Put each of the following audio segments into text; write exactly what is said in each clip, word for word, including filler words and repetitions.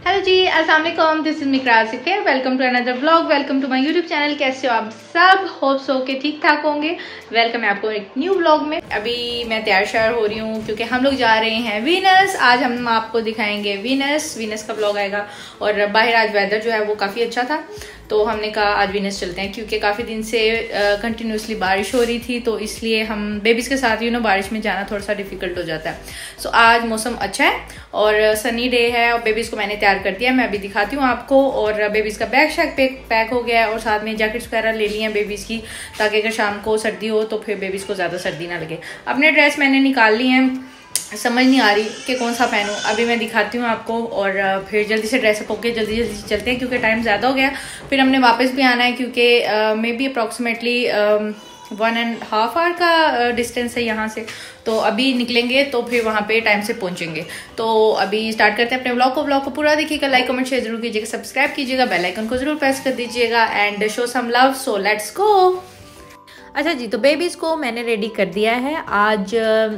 Hello ji, अस्सलाम वालेकुम। This is मिकरा सिफेर। Welcome to another vlog. Welcome to my YouTube channel. कैसे हो आप सब? होप सो के ठीक ठाक होंगे। वेलकम है आपको एक न्यू व्लॉग में। अभी मैं तैयार श्यार हो रही हूँ क्योंकि हम लोग जा रहे हैं वीनस। आज हम आपको दिखाएंगे वीनस वीनस का व्लॉग आएगा। और बाहर आज वेदर जो है वो काफ़ी अच्छा था, तो हमने कहा आज वीनस चलते हैं क्योंकि काफ़ी दिन से कंटिन्यूसली uh, बारिश हो रही थी, तो इसलिए हम बेबीज़ के साथ यू नो बारिश में जाना थोड़ा सा डिफिकल्ट हो जाता है। सो so, आज मौसम अच्छा है और सनी डे है और बेबीज़ को मैंने तैयार कर दिया। मैं अभी दिखाती हूँ आपको। और बेबीज़ का बैग शैग पैक पैक हो गया है और साथ में जैकेट्स वगैरह ले ली हैं बेबीज़ की, ताकि अगर शाम को सर्दी हो तो फिर बेबीज़ को ज़्यादा सर्दी ना लगे। अपने ड्रेस मैंने निकाल ली हैं, समझ नहीं आ रही कि कौन सा पहनूं। अभी मैं दिखाती हूँ आपको और फिर जल्दी से ड्रेसअप होके जल्दी जल्दी चलते हैं क्योंकि टाइम ज़्यादा हो गया। फिर हमने वापस भी आना है क्योंकि may be approximately one and half hour का डिस्टेंस है यहाँ से, तो अभी निकलेंगे तो फिर वहाँ पे टाइम से पहुँचेंगे। तो अभी स्टार्ट करते हैं अपने व्लॉग को। व्लॉग को पूरा देखिएगा, लाइक कमेंट शेयर जरूर कीजिएगा, सब्सक्राइब कीजिएगा, बेल आइकन को जरूर प्रेस कर दीजिएगा and show some love. So let's go. अच्छा जी, तो बेबीज़ को मैंने रेडी कर दिया है। आज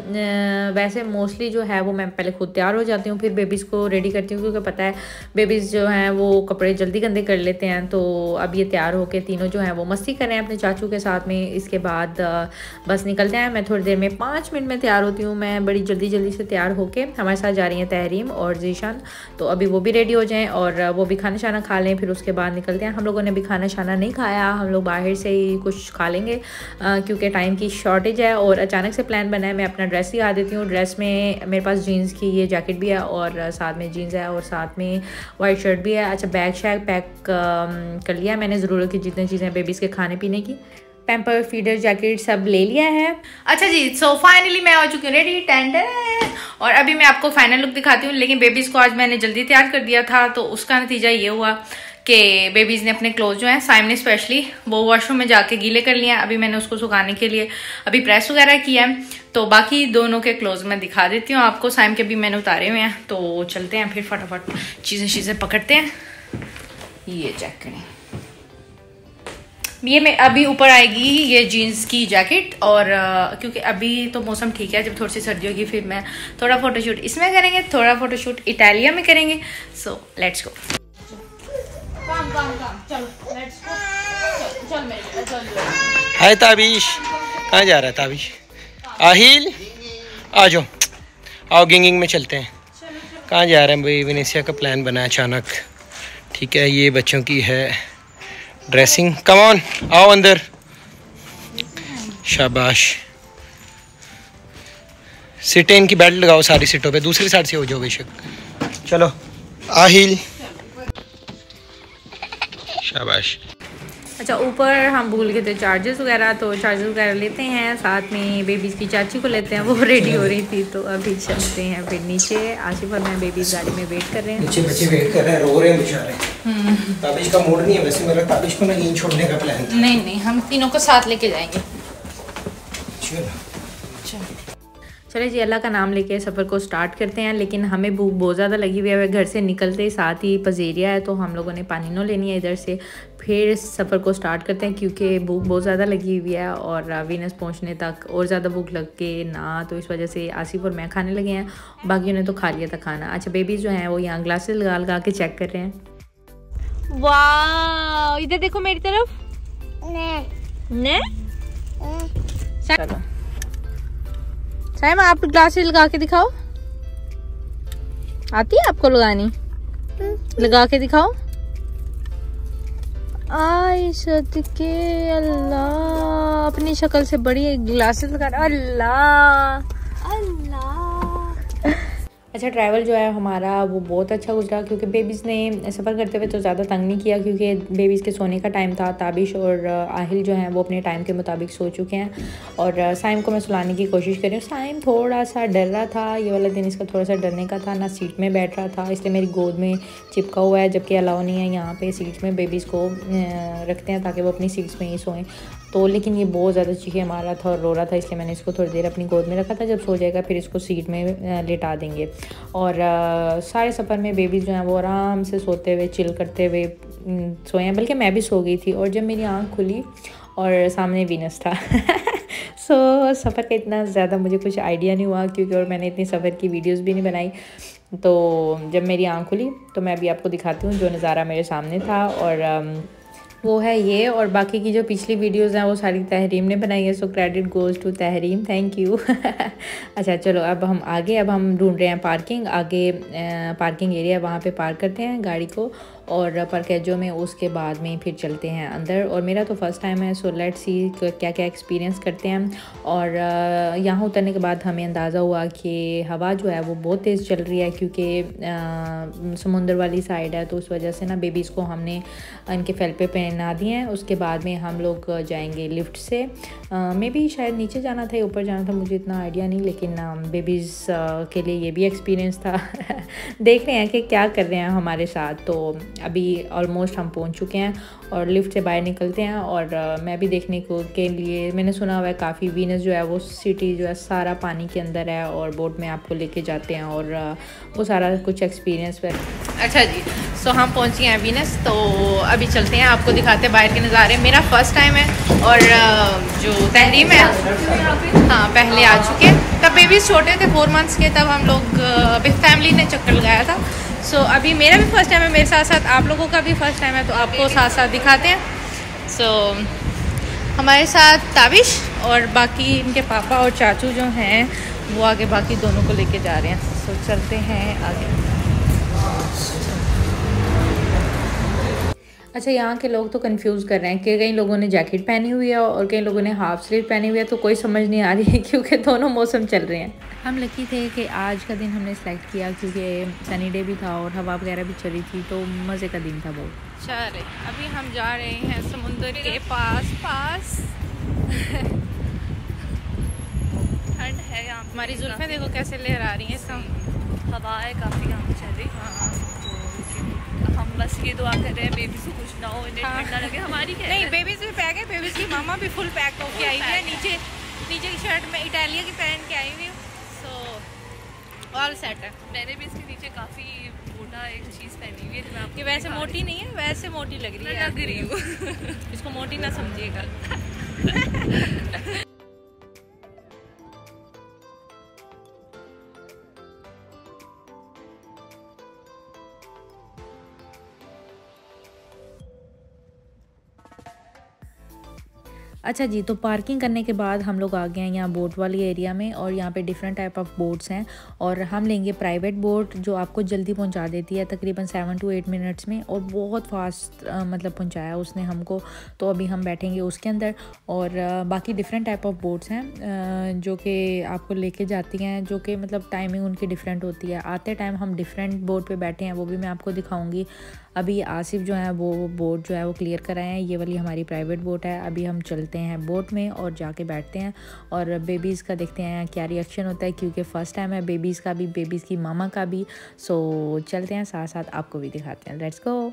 वैसे मोस्टली जो है वो मैं पहले खुद तैयार हो जाती हूँ, फिर बेबीज़ को रेडी करती हूँ क्योंकि पता है बेबीज़ जो हैं वो कपड़े जल्दी गंदे कर लेते हैं। तो अब ये तैयार होके तीनों जो हैं वो मस्ती कर रहे हैं अपने चाचू के साथ में। इसके बाद बस निकलते हैं। मैं थोड़ी देर में पाँच मिनट में तैयार होती हूँ। मैं बड़ी जल्दी जल्दी से तैयार होके, हमारे साथ जा रही हैं तहरीम और जीशान, तो अभी वो भी रेडी हो जाएँ और वो भी खाना शाना खा लें, फिर उसके बाद निकलते हैं। हम लोगों ने भी खाना शाना नहीं खाया, हम लोग बाहर से ही कुछ खा लेंगे क्योंकि टाइम की शॉर्टेज है और अचानक से प्लान बना है। मैं अपना ड्रेस दिखा देती हूँ। ड्रेस में मेरे पास जीन्स की ये जैकेट भी है और साथ में जीन्स है और साथ में वाइट शर्ट भी है। अच्छा, बैग शैग पैक कर लिया मैंने, ज़रूरत की जितनी चीज़ें बेबीज़ के खाने पीने की, पैम्पर फीडर जैकेट सब ले लिया है। अच्छा जी, सो फाइनली मैं हो चुकी हूँ रेडी टेंट। और अभी मैं आपको फाइनल लुक दिखाती हूँ। लेकिन बेबीज़ को आज मैंने जल्दी तैयार कर दिया था, तो उसका नतीजा ये हुआ कि बेबीज़ ने अपने क्लोथ जो हैं, साइम ने स्पेशली, वो वॉशरूम में जाके गीले कर लिए हैं। अभी मैंने उसको सुखाने के लिए अभी प्रेस वगैरह किया है, तो बाकी दोनों के क्लोथ मैं दिखा देती हूँ आपको। साइम के भी मैंने उतारे हुए हैं, तो चलते हैं फिर फटाफट चीज़ें चीज़ें पकड़ते हैं। ये चेक करें, ये मैं अभी ऊपर आएगी ये जीन्स की जैकेट। और आ, क्योंकि अभी तो मौसम ठीक है, जब थोड़ी सी सर्दी होगी फिर मैं थोड़ा फोटोशूट इसमें करेंगे, थोड़ा फोटोशूट इटालिया में करेंगे। So let's go. काम काम काम चलो लेट्स गो। चल चल मेरे चल। हाय ताबिश, कहाँ जा रहा है ताबिश? आहिल आ जाओ, आओ गिंगिंग में चलते हैं। कहाँ जा रहे हैं भाई? वेनेसिया का प्लान बना अचानक। ठीक है, ये बच्चों की है ड्रेसिंग। कम ऑन, आओ अंदर। शाबाश। सीटें इनकी बेल्ट लगाओ सारी सीटों पे, दूसरी साइड से हो जाओ बेशक। चलो आहिल, शाबाश। अच्छा, ऊपर हम भूल गए थे चार्जर्स वगैरह, तो चार्जर्स वगैरह लेते हैं। साथ में बेबीज़ की चाची को लेते हैं, वो रेडी हो रही थी, तो अभी चलते हैं फिर नीचे। आसिफ और मैं बेबीज़ गाड़ी में वेट कर रहे हैं। नीचे बच्चे वेट कर रहे हैं, रो रहे हैं बेचारे। ताबिश का मूड नहीं है वैसे, मेरा ताबिश को ना यहीं छोड़ने का प्लान था। नहीं नहीं, हम तीनों को साथ लेके जाएंगे। चलो चले जी, अल्लाह का नाम लेके सफ़र को स्टार्ट करते हैं। लेकिन हमें भूख बहुत ज़्यादा लगी हुई है। घर से निकलते ही साथ ही पजेरिया है, तो हम लोगों ने पानी नो लेनी है इधर से। फिर सफ़र को स्टार्ट करते हैं क्योंकि भूख बहुत ज़्यादा लगी हुई है और वीनस पहुंचने तक और ज़्यादा भूख लग के ना, तो इस वजह से आसिफ और मैं खाने लगे हैं, बाकियों ने तो खा लिया था खाना। अच्छा, बेबी जो हैं वो यहाँ ग्लासेस लगा लगा के चेक कर रहे हैं। वाह, इधर देखो मेरी तरफ। ने ने चलो साइमा, आप ग्लासेस लगा के दिखाओ। आती है आपको लगानी? लगा के दिखाओ। आई सदके अल्लाह, अपनी शक्ल से बड़ी ग्लासेस लगा। अल्लाह अल्लाह। अच्छा, ट्रैवल जो है हमारा वो बहुत अच्छा गुजरा क्योंकि बेबीज़ ने सफ़र करते हुए तो ज़्यादा तंग नहीं किया क्योंकि बेबीज़ के सोने का टाइम था। ताबिश और आहिल जो हैं वो अपने टाइम के मुताबिक सो चुके हैं और साइम को मैं सुलाने की कोशिश कर रही हूँ। साइम थोड़ा सा डर रहा था, ये वाला दिन इसका थोड़ा सा डरने का था, ना सीट में बैठ रहा था, इसलिए मेरी गोद में चिपका हुआ है, जबकि अलाउ नहीं है यहाँ पे सीट्स में बेबीज़ को रखते हैं ताकि वो अपनी सीट्स में ही सोएं। तो लेकिन ये बहुत ज़्यादा चीखें मार रहा था और रो रहा था, इसलिए मैंने इसको थोड़ी देर अपनी गोद में रखा था। जब सो जाएगा फिर इसको सीट में लेटा देंगे। और आ, सारे सफ़र में बेबीज़ जो हैं वो आराम से सोते हुए चिल करते हुए सोए हैं, बल्कि मैं भी सो गई थी। और जब मेरी आँख खुली और सामने वीनस था सो so, सफ़र का इतना ज़्यादा मुझे कुछ आइडिया नहीं हुआ क्योंकि और मैंने इतनी सफ़र की वीडियोस भी नहीं बनाई। तो जब मेरी आँख खुली तो मैं अभी आपको दिखाती हूँ जो नज़ारा मेरे सामने था, और वो है ये। और बाकी की जो पिछली वीडियोस हैं वो सारी तहरीम ने बनाई है, so credit goes to Tahreem, thank you. अच्छा चलो अब हम आगे, अब हम ढूंढ रहे हैं पार्किंग, आगे पार्किंग एरिया वहाँ पे पार्क करते हैं गाड़ी को और परकेजो में, उसके बाद में फिर चलते हैं अंदर। और मेरा तो फर्स्ट टाइम है, सो लेट्स सी क्या क्या एक्सपीरियंस करते हैं। और यहाँ उतरने के बाद हमें अंदाज़ा हुआ कि हवा जो है वो बहुत तेज़ चल रही है, क्योंकि समुंदर वाली साइड है, तो उस वजह से ना बेबीज़ को हमने इनके फैल्पे पहना दिए हैं। उसके बाद में हम लोग जाएंगे लिफ्ट से, मे बी शायद नीचे जाना था या ऊपर जाना था, मुझे इतना आइडिया नहीं, लेकिन बेबीज़ के लिए ये भी एक्सपीरियंस था। देख रहे हैं कि क्या कर रहे हैं हमारे साथ। तो अभी ऑलमोस्ट हम पहुंच चुके हैं और लिफ्ट से बाहर निकलते हैं। और uh, मैं भी देखने को के लिए, मैंने सुना हुआ है काफ़ी, वीनस जो है वो सिटी जो है सारा पानी के अंदर है और बोट में आपको लेके जाते हैं और uh, वो सारा कुछ एक्सपीरियंस पर। अच्छा जी, सो हम पहुंच गए हैं वीनस, तो अभी चलते हैं, आपको दिखाते हैं बाहर के नज़ारे। मेरा फर्स्ट टाइम है और uh, जो तहरीम है हाँ पहले आ चुके हैं, तब बेबीज़ छोटे थे फोर मंथ्स के, तब हम लोग अभी फैमिली ने चक्कर लगाया था। सो so, अभी मेरा भी फर्स्ट टाइम है, मेरे साथ साथ आप लोगों का भी फर्स्ट टाइम है, तो आपको साथ साथ दिखाते हैं। सो so, हमारे साथ ताबिश और बाकी इनके पापा और चाचू जो हैं वो आगे बाकी दोनों को लेके जा रहे हैं। सो so, चलते हैं आगे। अच्छा, यहाँ के लोग तो कंफ्यूज कर रहे हैं कि कई लोगों ने जैकेट पहनी हुई है और कई लोगों ने हाफ स्लीव पहनी हुई है, तो कोई समझ नहीं आ रही है क्योंकि दोनों मौसम चल रहे हैं। हम लकी थे कि आज का दिन हमने सेलेक्ट किया क्योंकि सनी डे भी था और हवा वगैरह भी चली थी, तो मज़े का दिन था बहुत। चले अभी हम जा रहे हैं समुद्र के पास पास। ठंड है यहाँ, हमारी जुल्फें देखो कैसे लहरा रही हैं, इसका हवा है काफ़ी यहाँ चल रही। हाँ, हम बस ये दुआ कर रहे हैं बेबी से कुछ ना हो, इन्हें हाँ। ठंडा लगे। हमारी क्या नहीं, बेबीज़ भी पैक है, बेबीज़ की मामा भी फुल पैक होके आई हुई है। नीचे नीचे की शर्ट में इटालिया की पहन के आई हुई हूँ, सो ऑल सेट है। मैंने भी इसके नीचे काफ़ी मोटा एक चीज़ पहनी हुई है, मैं आपको ये वैसे मोटी नहीं है, वैसे मोटी लग रही है, लग रही हूँ। इसको मोटी ना समझिएगा। अच्छा जी, तो पार्किंग करने के बाद हम लोग आ गए हैं यहाँ बोट वाली एरिया में, और यहाँ पे डिफरेंट टाइप ऑफ बोट्स हैं और हम लेंगे प्राइवेट बोट जो आपको जल्दी पहुँचा देती है, तकरीबन सेवन टू एट मिनट्स में, और बहुत फास्ट मतलब पहुँचाया उसने हमको। तो अभी हम बैठेंगे उसके अंदर। और आ, बाकी डिफरेंट टाइप ऑफ बोट्स हैं आ, जो कि आपको लेके जाती हैं, जो कि मतलब टाइमिंग उनकी डिफरेंट होती है। आते टाइम हम डिफरेंट बोट पर बैठे हैं, वो भी मैं आपको दिखाऊँगी। अभी आसिफ जो है वो बोट जो है वो क्लियर कराए हैं, ये वाली हमारी प्राइवेट बोट है। अभी हम चलते हैं बोट में और जाके बैठते हैं और बेबीज़ का देखते हैं क्या रिएक्शन होता है, क्योंकि फ़र्स्ट टाइम है बेबीज़ का भी, बेबीज़ की मामा का भी। सो चलते हैं, साथ साथ आपको भी दिखाते हैं। Let's go.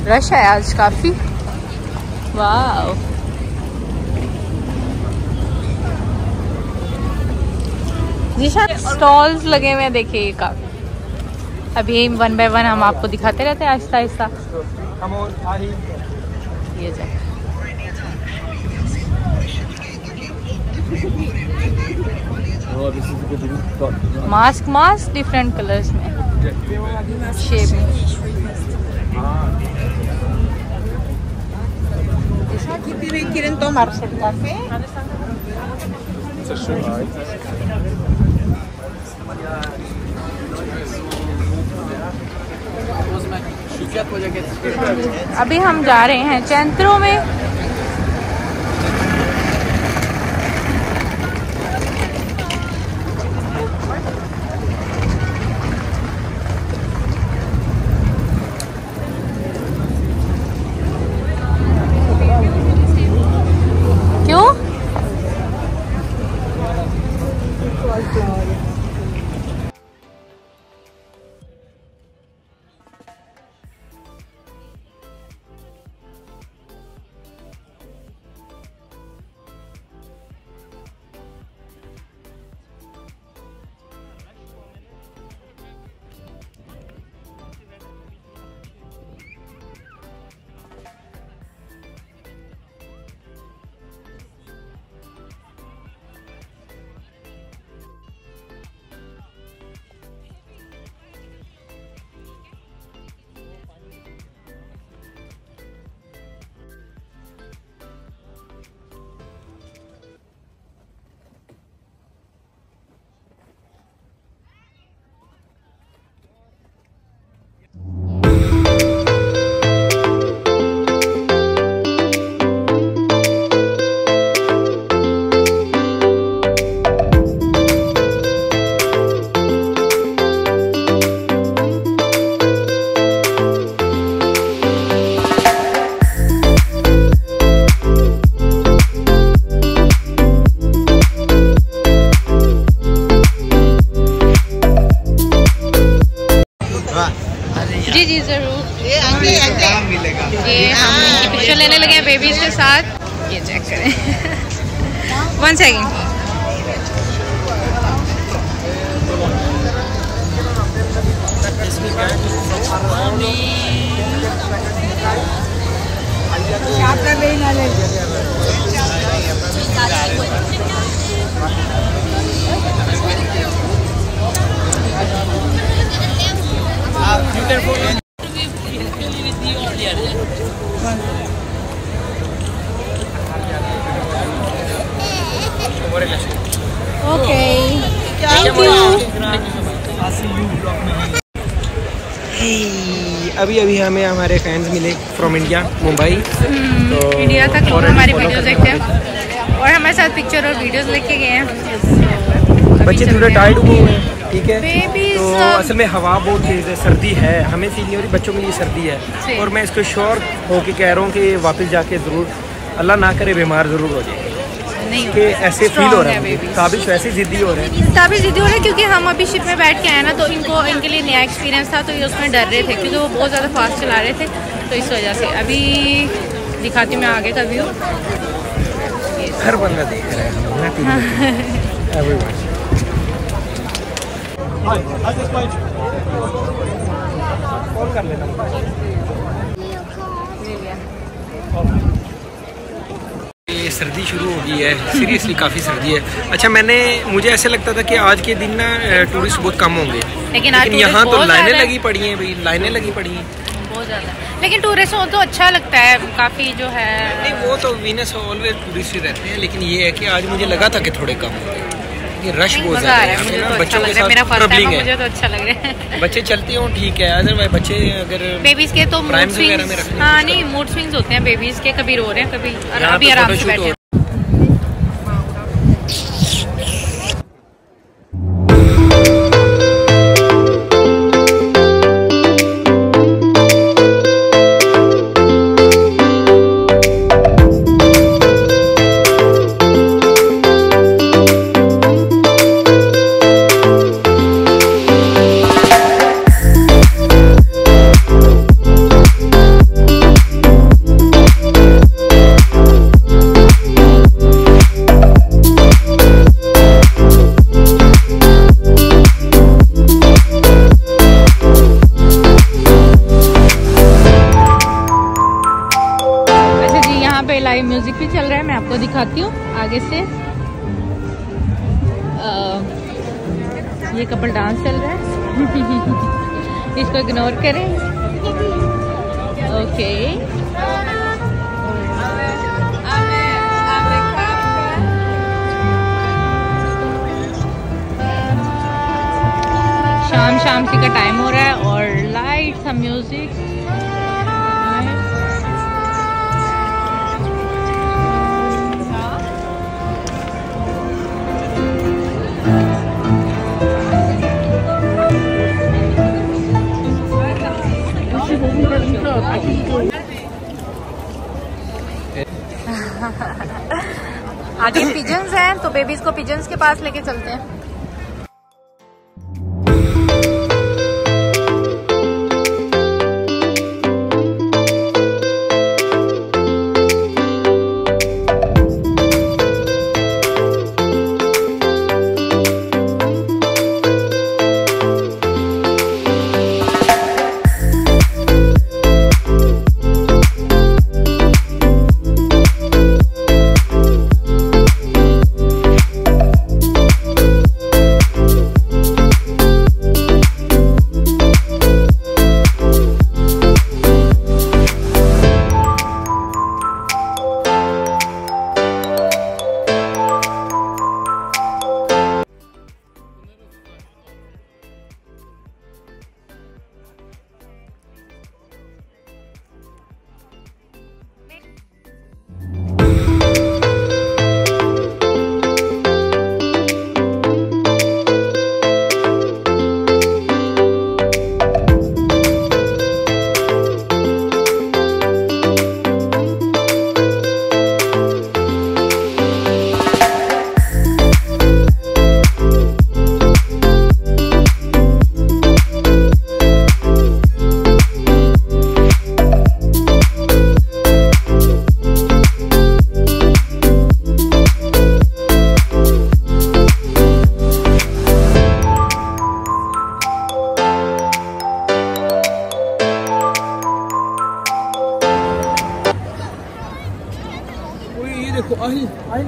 रश है आज काफी। वाह, जीशान स्टॉल्स लगे हुए हैं, देखिए काफी। अभी वन बाय वन हम आपको दिखाते रहते हैं आहिस्ता आहिस्ता। ये जाए मास्क मास्क डिफरेंट कलर्स में, शेप में। ¿Quieren tomarse el café? अभी हम जा रहे हैं चैंत्रो में। क्यों? जी जी जरूर। ये हम पिक्चर लेने लगे हैं बेबीज के साथ। ये चेक करें, one second. Okay, thank you. अभी अभी हमें हमारे फैंस मिले फ्रॉम इंडिया, मुंबई। तो इंडिया तक लोग हमारी वीडियोस देखते हैं और हमारे साथ पिक्चर और वीडियोस लेके गए हैं। बच्चे थोड़े टाइट हुए हैं, ठीक है। तो असल में हवा बहुत तेज़ है, सर्दी है, हमें फील नहीं हो रही, बच्चों के लिए सर्दी है। और मैं इसको श्योर होके कह रहा हूँ कि वापस जाके ज़रूर, अल्लाह ना करे, बीमार ज़रूर हो जाए। नहीं कि ऐसे फील हो रहा है, ताबिश वैसे ज़िद्दी हो रहे हैं। ताबिश ज़िद्दी हो रहे हैं क्योंकि हम अभी शिप में बैठ के आए ना, तो इनको इनके लिए नया एक्सपीरियंस था, तो ये उसमें डर रहे थे क्योंकि वो बहुत ज़्यादा फास्ट चला रहे थे। तो इस वजह से अभी दिखाती मैं आगे का व्यू। हर बंदा देख रहा है। कॉल कर लेना। ये सर्दी शुरू हो गई है, सीरियसली काफ़ी सर्दी है। अच्छा, मैंने मुझे ऐसे लगता था कि आज के दिन ना टूरिस्ट बहुत कम होंगे, लेकिन, लेकिन यहाँ तो लाइनें लगी पड़ी हैं भाई, लाइनें लगी पड़ी हैं बहुत ज़्यादा। लेकिन टूरिस्ट हो तो अच्छा लगता है काफ़ी, जो है नहीं वो तो वीनस ऑलवेज टूरिस्ट ही रहते हैं, लेकिन ये है कि आज मुझे लगा था कि थोड़े कम होंगे। ये रश बहुत ज़्यादा है, मुझे तो बच्चों के साथ ट्रबलिंग है, मुझे तो अच्छा लग रहा है। बच्चे चलते हो ठीक है, अदरवाइज बच्चे अगर बेबीज के तो मूड स्विंग्स, हाँ नहीं मूड स्विंग्स होते हैं बेबीज के, कभी रो रहे हैं कभी, और अभी आराम से बैठे। पे लाइव म्यूजिक भी चल रहा है, मैं आपको दिखाती हूँ आगे से। आ, ये कपल डांस चल रहा है। इसको इग्नोर करें। ओके शाम शाम सी का टाइम हो रहा है और लाइट सा म्यूजिक। आगे पिजन्स हैं तो बेबीज को पिजन्स के पास लेके चलते हैं। देखो आहिल आहिल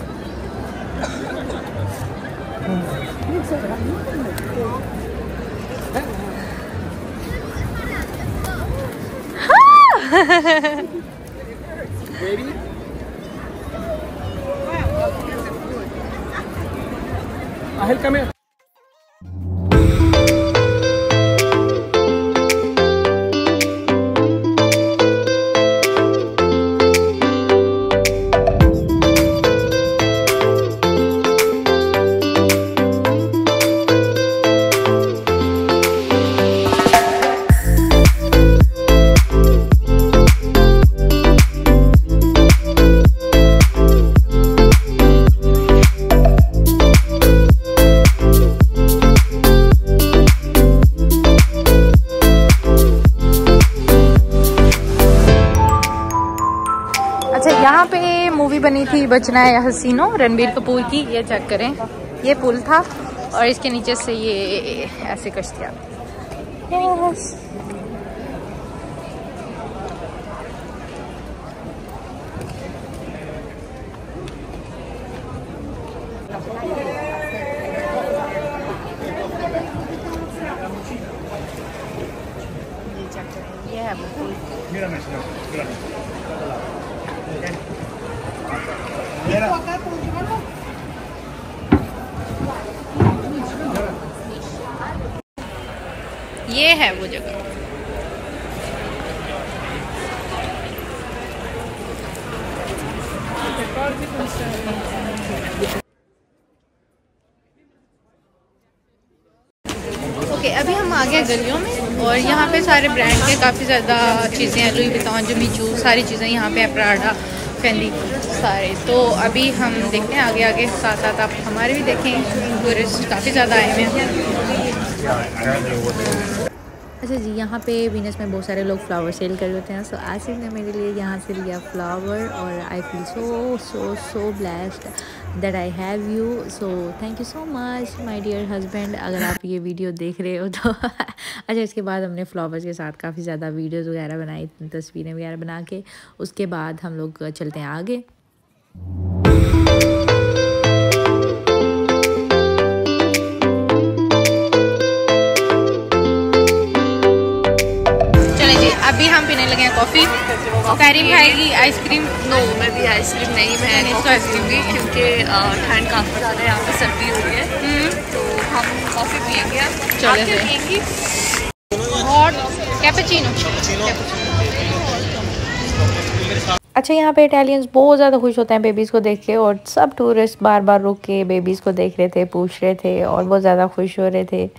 बेबी आहिल कम है। यहाँ पे मूवी बनी थी बचना है या हसीनो, रणबीर कपूर की। ये चेक करें, ये पुल था और इसके नीचे से ये ऐसे कश्तियाँ। ये है वो पुल। ये है वो जगह। ओके okay, अभी हम आ गए गलियों में और यहाँ पे सारे ब्रांड के काफ़ी ज़्यादा चीज़ें हैं। लुई विटॉन, जिमी चू, सारी चीज़ें यहाँ पे है, प्राडा, फेंडी सारे। तो अभी हम देखते हैं आगे आगे, साथ साथ आप हमारे भी देखें। टूरिस्ट काफ़ी ज़्यादा आए हुए हैं। अच्छा जी, यहाँ पे वीनस में बहुत सारे लोग फ्लावर सेल कर रहे होते हैं। सो आसिफ ने मेरे लिए यहाँ से लिया फ्लावर और I feel so so so blessed that I have you. So thank you so much my dear husband, अगर आप ये वीडियो देख रहे हो तो। अच्छा, इसके बाद हमने फ्लावर्स के साथ काफ़ी ज़्यादा वीडियोज़ वगैरह बनाई, तस्वीरें वगैरह बना के उसके बाद हम लोग चलते हैं आगे। अभी हम पीने लगे हैं कॉफ़ी। कैरी खाएगी आइसक्रीम? नो, मैं भी आइसक्रीम नहीं, मैं कॉफ़ी पीऊँगी क्योंकि ठंड काफ़ी ज़्यादा है, यहाँ पे सर्दी हो रही है तो हम कॉफ़ी पियेंगे। आप चले पियेंगी? Hot cappuccino. अच्छा, यहाँ पे इटालियंस बहुत ज़्यादा खुश होते हैं बेबीज़ को देख के, और सब टूरिस्ट बार बार रुक के बेबीज़ को देख रहे थे, पूछ रहे थे और बहुत ज़्यादा खुश हो रहे थे।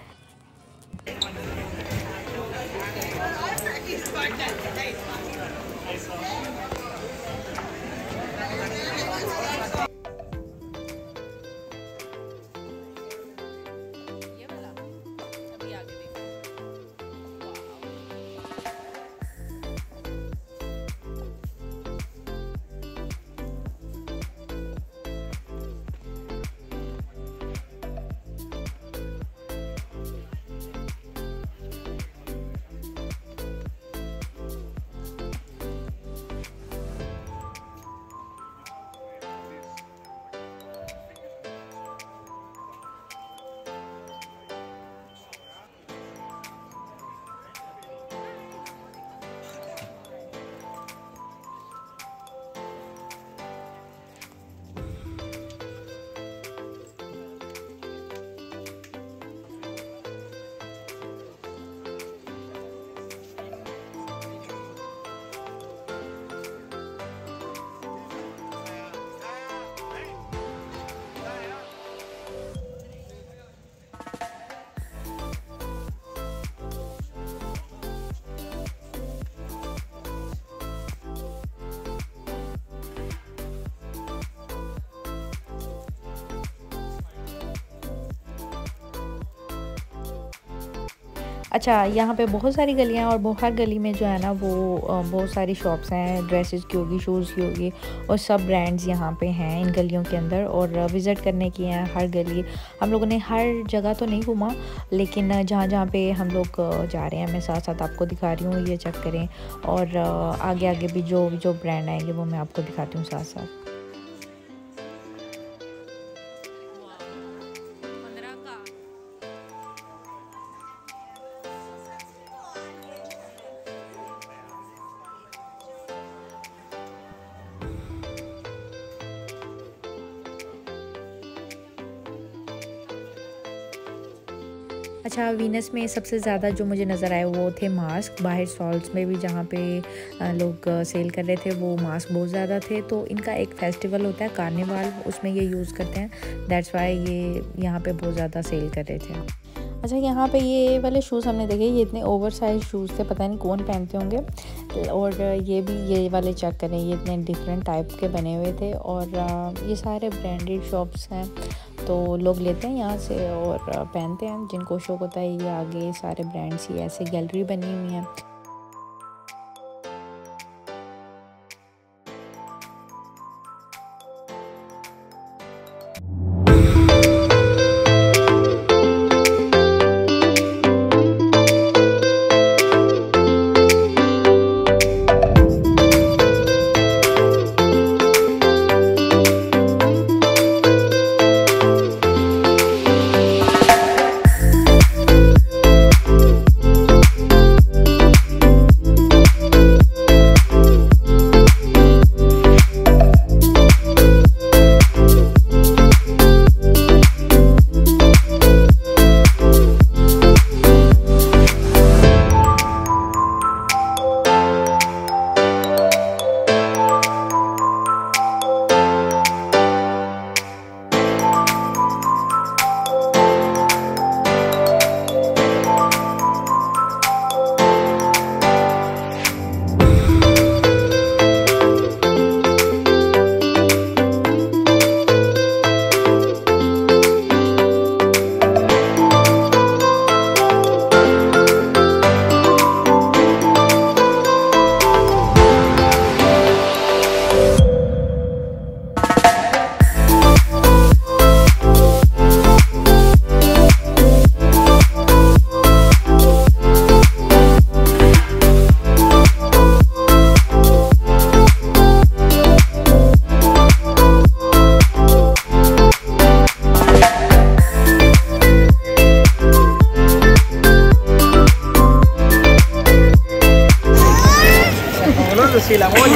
अच्छा, यहाँ पे बहुत सारी गलियाँ और वो हर गली में जो है ना वो बहुत सारी शॉप्स हैं, ड्रेसेस की होगी, शूज़ की होगी, और सब ब्रांड्स यहाँ पे हैं इन गलियों के अंदर, और विज़िट करने की हैं हर गली। हम लोगों ने हर जगह तो नहीं घूमा, लेकिन जहाँ जहाँ पे हम लोग जा रहे हैं मैं साथ साथ आपको दिखा रही हूँ, ये चेक करें, और आगे आगे भी जो जो ब्रांड आएंगे वो मैं आपको दिखाती हूँ साथ साथ। अच्छा, वीनस में सबसे ज़्यादा जो मुझे नज़र आए वो थे मास्क। बाहर स्टॉल्स में भी जहाँ पे लोग सेल कर रहे थे वो मास्क बहुत ज़्यादा थे। तो इनका एक फेस्टिवल होता है कार्निवाल, उसमें ये यूज़ करते हैं, दैट्स वाई ये यहाँ पे बहुत ज़्यादा सेल कर रहे थे। अच्छा, यहाँ पे ये वाले शूज़ हमने देखे, ये इतने ओवर साइज शूज़ थे, पता नहीं कौन पहनते होंगे। और ये भी ये वाले चेक करें, ये इतने डिफरेंट टाइप के बने हुए थे, और ये सारे ब्रांडेड शॉप्स हैं तो लोग लेते हैं यहाँ से और पहनते हैं। जिनको शौक होता है ये आगे सारे ब्रांड्स ही ऐसे गैलरी बनी हुई हैं।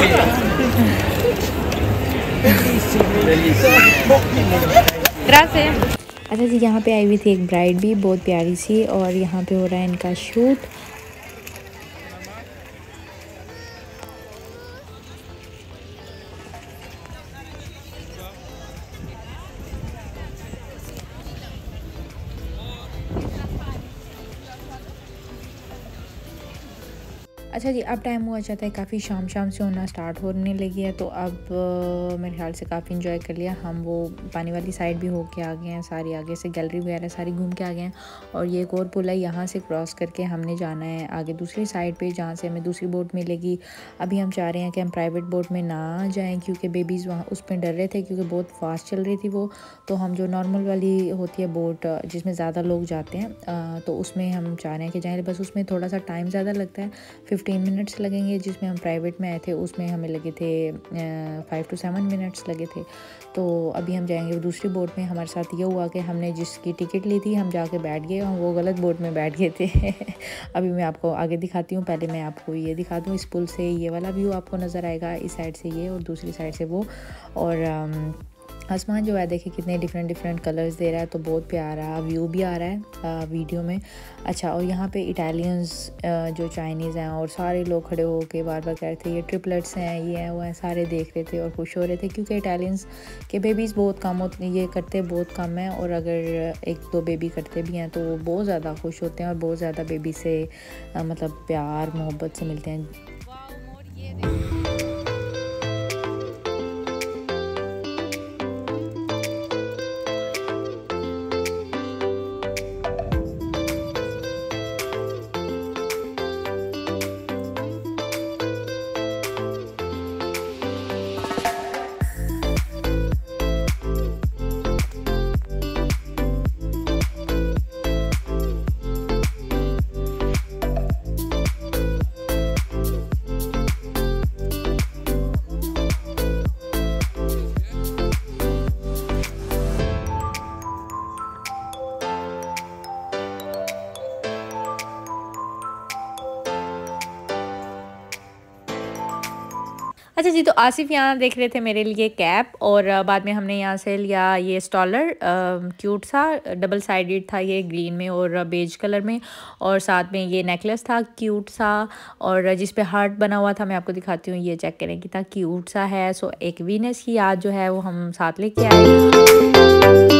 अच्छा जी, यहाँ पे आई हुई थी एक ब्राइड भी, बहुत प्यारी सी, और यहाँ पे हो रहा है इनका शूट। अच्छा जी, अब टाइम हुआ जाता है काफ़ी, शाम शाम से होना स्टार्ट होने लगी है, तो अब आ, मेरे ख्याल से काफ़ी इंजॉय कर लिया। हम वो पानी वाली साइड भी होके आ गए हैं, सारी आगे से गैलरी वगैरह सारी घूम के आ गए हैं। और ये एक और पुल है, यहाँ से क्रॉस करके हमने जाना है आगे दूसरी साइड पे, जहाँ से हमें दूसरी बोट मिलेगी। अभी हम चाह रहे हैं कि हम प्राइवेट बोट में ना जाएँ, क्योंकि बेबीज़ वहाँ उस पर डर रहे थे, क्योंकि बहुत फास्ट चल रही थी वो। तो हम जो नॉर्मल वाली होती है बोट जिसमें ज़्यादा लोग जाते हैं, तो उसमें हम चाह रहे हैं कि जाएँ, बस उसमें थोड़ा सा टाइम ज़्यादा लगता है, फिफ्टीन मिनट्स लगेंगे। जिसमें हम प्राइवेट में आए थे उसमें हमें लगे थे फाइव टू सेवन मिनट्स लगे थे। तो अभी हम जाएंगे दूसरी बोट में। हमारे साथ ये हुआ कि हमने जिसकी टिकट ली थी हम जाके बैठ गए और वो गलत बोट में बैठ गए थे। अभी मैं आपको आगे दिखाती हूँ, पहले मैं आपको ये दिखा दूँ। इस पुल से ये वाला व्यू आपको नज़र आएगा, इस साइड से ये और दूसरी साइड से वो। और आसमान जो है देखिए कितने डिफरेंट डिफरेंट कलर्स दे रहा है, तो बहुत प्यारा व्यू भी आ रहा है आ, वीडियो में। अच्छा, और यहाँ पे इटालियंस जो चाइनीज़ हैं और सारे लोग खड़े होके बार बार कह रहे थे ये ट्रिपलेट्स हैं, ये हैं वो हैं, सारे देख रहे थे और खुश हो रहे थे, क्योंकि इटालियंस के बेबीज़ बहुत कम होते, ये करते बहुत कम हैं, और अगर एक दो बेबी करते भी हैं तो वो बहुत ज़्यादा खुश होते हैं और बहुत ज़्यादा बेबी से आ, मतलब प्यार मोहब्बत से मिलते हैं। अच्छा जी, तो आसिफ यहाँ देख रहे थे मेरे लिए कैप, और बाद में हमने यहाँ से लिया ये स्टॉलर, क्यूट सा डबल साइडेड था ये, ग्रीन में और बेज कलर में, और साथ में ये नेकलेस था क्यूट सा, और जिस पे हार्ट बना हुआ था। मैं आपको दिखाती हूँ, ये चेक करें कितना क्यूट सा है। सो एक वीनस की याद जो है वो हम साथ लेके आए।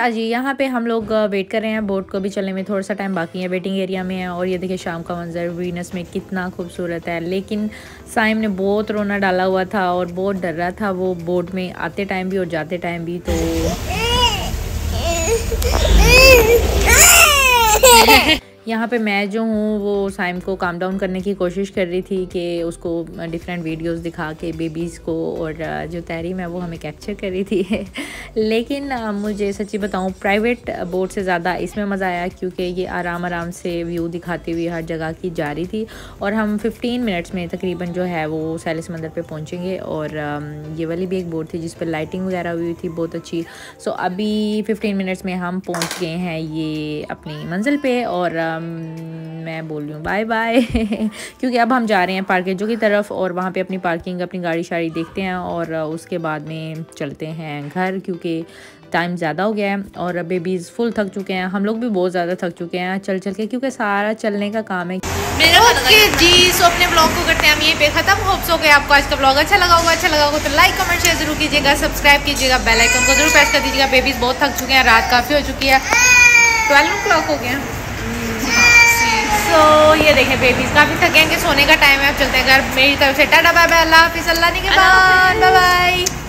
अच्छा जी, यहाँ पे हम लोग वेट कर रहे हैं, बोट को भी चलने में थोड़ा सा टाइम बाकी है, वेटिंग एरिया में है। और ये देखिए शाम का मंजर वीनस में कितना खूबसूरत है। लेकिन साइम ने बहुत रोना डाला हुआ था और बहुत डर रहा था वो बोट में आते टाइम भी और जाते टाइम भी। तो यहाँ पे मैं जो हूँ वो साइम को काम डाउन करने की कोशिश कर रही थी कि उसको डिफरेंट वीडियोस दिखा के बेबीज़ को, और जो तहरीम है वो हमें कैप्चर कर रही थी। लेकिन मुझे सच्ची बताऊँ प्राइवेट बोट से ज़्यादा इसमें मज़ा आया, क्योंकि ये आराम आराम से व्यू दिखाती हुई हर जगह की जा रही थी। और हम फिफ्टीन मिनट्स में तकरीबन जो है वो सैल समंदर पे पहुँचेंगे। और ये वाली भी एक बोट थी जिस पर लाइटिंग वगैरह हुई थी बहुत अच्छी। सो अभी फिफ्टीन मिनट्स में हम पहुँच गए हैं ये अपनी मंजिल पे, और मैं बोल रही हूँ बाय बाय क्योंकि अब हम जा रहे हैं पार्केजों की तरफ और वहाँ पे अपनी पार्किंग, अपनी गाड़ी शाड़ी देखते हैं और उसके बाद में चलते हैं घर, क्योंकि टाइम ज़्यादा हो गया है और बेबीज़ फुल थक चुके हैं। हम लोग भी बहुत ज़्यादा थक चुके हैं चल चल के, क्योंकि सारा चलने का काम है। ओके जी, सो अपने ब्लॉग को करते हैं हम यहीं पे खत्म। होप्स हो गए आपको आज का ब्लॉग अच्छा लगा होगा। अच्छा लगा होगा तो लाइक कमेंट शेयर जरूर कीजिएगा, सब्सक्राइब कीजिएगा, बेल आइकन को जरूर प्रेस कर दीजिएगा। बेबीज़ बहुत थक चुके हैं, रात काफ़ी हो चुकी है, ट्वेल्व ओ क्लॉक हो गया। तो ये देखें बेबीज काफी थकेंगे, सोने का टाइम है, अब चलते हैं घर। मेरी तरफ से टाटा बाय बाय, अल्लाह हाफिज़, अल्लाह निगहबान, बाय बाय।